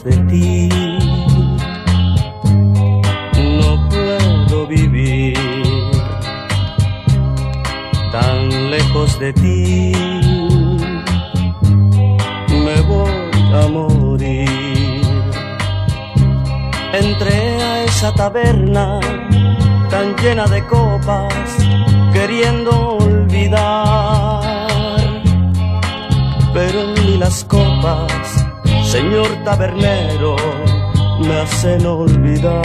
de ti. No puedo vivir tan lejos de ti. Me voy a morir. Entré a esa taberna tan llena de copas, queriendo olvidar, pero ni las copas, señor tabernero, me hacen olvidar.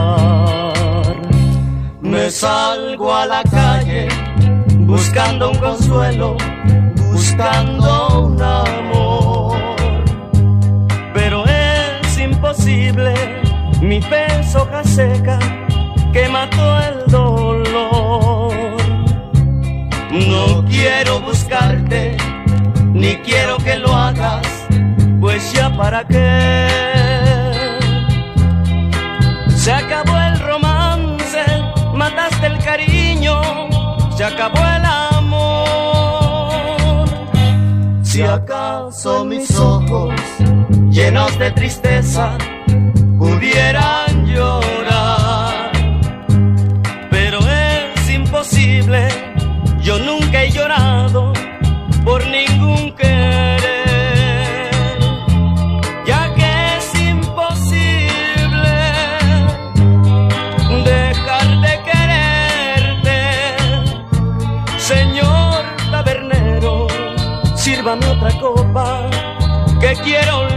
Me salgo a la calle buscando un consuelo, buscando un amor, pero es imposible, mi pez hoja seca que mató el dolor. No quiero buscarte, ni quiero que lo hagas, pues ya para qué. Se acabó el romance, mataste el cariño, se acabó el amor. Si acaso mis ojos, llenos de tristeza, pudieran llorar, pero es imposible, yo nunca he llorado por ningún querer, ya que es imposible dejar de quererte. Señor tabernero, sírvame otra copa, que quiero